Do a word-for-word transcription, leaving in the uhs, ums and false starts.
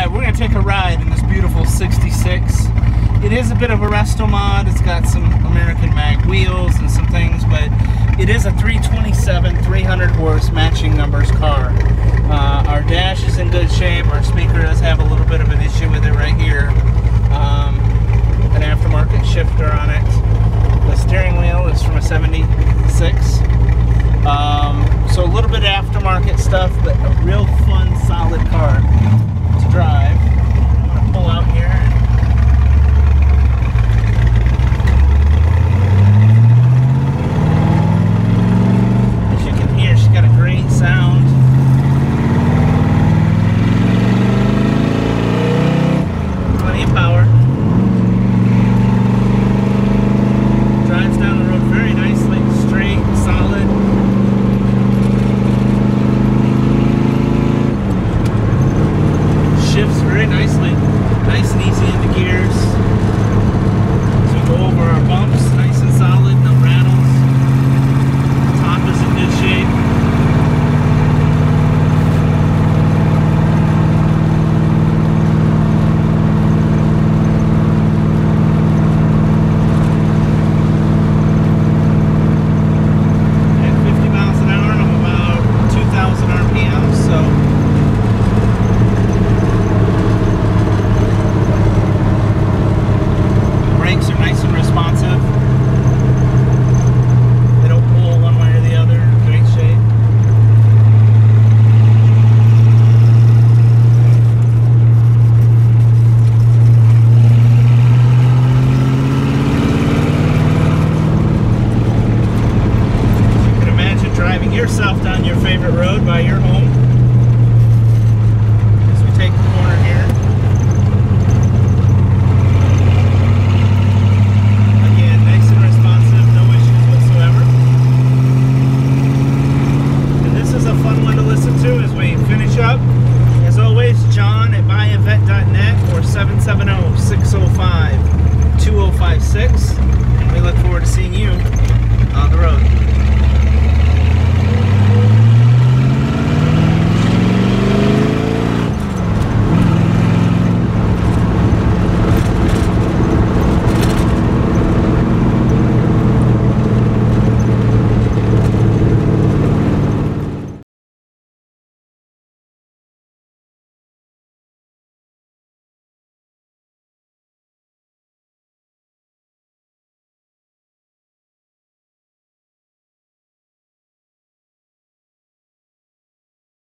uh, we're going to take a ride in this beautiful sixty-six. It is a bit of a resto mod. It's got some American mag wheels and some things, but it is a three twenty-seven, three hundred horse matching numbers car. Uh, our dash is in good shape. Our speaker does have a little bit of an issue with it right here. Um, an aftermarket shifter on it. The steering wheel is from a seventy-six. Um, so a little bit of aftermarket stuff, but a real fun, solid car to drive. I'm going to pull out here. As you can hear, she's got a great sound. Plenty of power. Drives down the road very nicely, straight, solid. Shifts very nicely, nice and easy in the gears. So we go over our bumps, nice and solid, no rattles. Top is in good shape. At fifty miles an hour, I'm about two thousand R P M, so brakes are nice and responsive. They don't pull one way or the other. Great shape. You can imagine driving yourself down your favorite road by your home. As we take the corner here. Fun one to listen to as we finish up. As always, John at buy a vet dot net or seven seven zero, six zero five, two zero five six. We look forward to seeing you